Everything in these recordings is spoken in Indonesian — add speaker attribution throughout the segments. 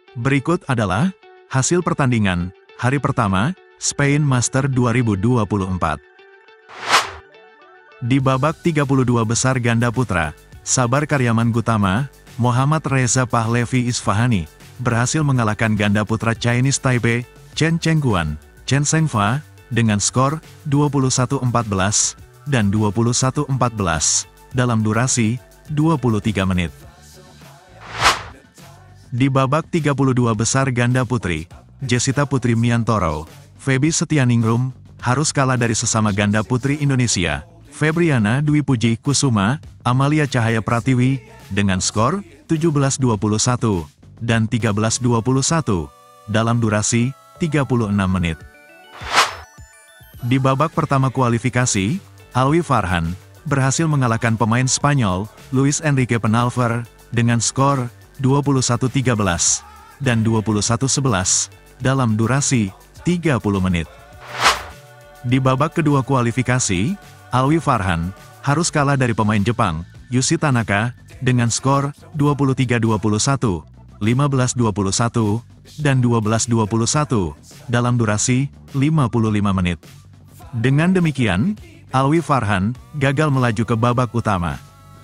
Speaker 1: Berikut adalah hasil pertandingan hari pertama Spain Master 2024. Di babak 32 besar ganda putra, Sabar Karyaman Gutama, Muhammad Reza Pahlavi Isfahani, berhasil mengalahkan ganda putra Chinese Taipei, Chen Chengguan, Chen Zhengfa, dengan skor 21-14 dan 21-14 dalam durasi 23 menit. Di babak 32 besar ganda putri, Jessita Putri Miantoro, Feby Setianingrum, harus kalah dari sesama ganda putri Indonesia, Febriana Dwi Puji Kusuma, Amalia Cahaya Pratiwi, dengan skor 17-21 dan 13-21 dalam durasi 36 menit. Di babak pertama kualifikasi, Alwi Farhan berhasil mengalahkan pemain Spanyol, Luis Enrique Penalver, dengan skor 21-13 dan 21-11 dalam durasi 30 menit. Di babak kedua kualifikasi, Alwi Farhan harus kalah dari pemain Jepang, Yushi Tanaka, dengan skor 23-21, 15-21, dan 12-21 dalam durasi 55 menit. Dengan demikian, Alwi Farhan gagal melaju ke babak utama.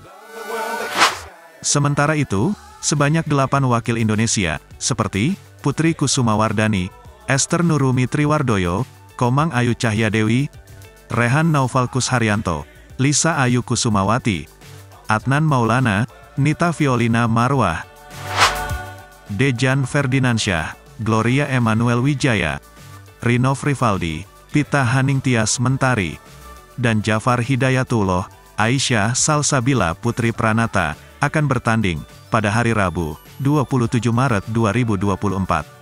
Speaker 1: Sementara itu, sebanyak 8 wakil Indonesia, seperti Putri Kusumawardani, Esther Nurumi Triwardoyo, Komang Ayu Cahyadewi, Rehan Naufal Kusharyanto, Lisa Ayu Kusumawati, Adnan Maulana, Nita Violina Marwah, Dejan Ferdinansyah, Gloria Emmanuel Wijaya, Rinov Rivaldi, Pita Haningtyas Mentari, dan Jafar Hidayatullah, Aisyah Salsabila Putri Pranata, akan bertanding pada hari Rabu, 27 Maret 2024.